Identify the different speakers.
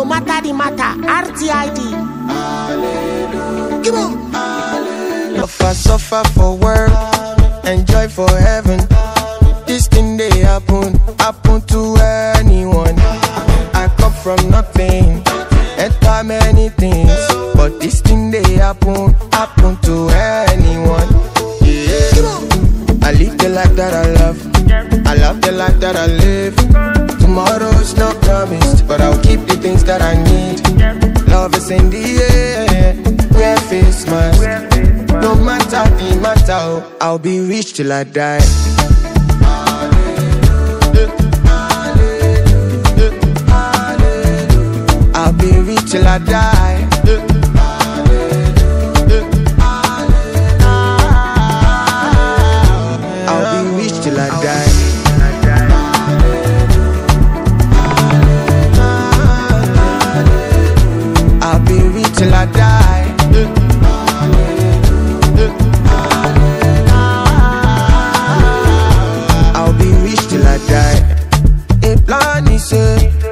Speaker 1: no matter the matter. RTID. Come on.
Speaker 2: Suffer for work, enjoy for heaven. This thing they happen to anyone. I come from nothing, enter many things, but this thing they happen to anyone. Yeah. I live the life that I love, I love the life that I live. Tomorrow's not promised, but I'll keep the things that I need. Love is in the air, wear face mask. No matter the matter, I'll be rich till I die. I'll be rich till I die. I'll be rich till I die. I'll be rich till I die. I'll be rich till I die. A plan is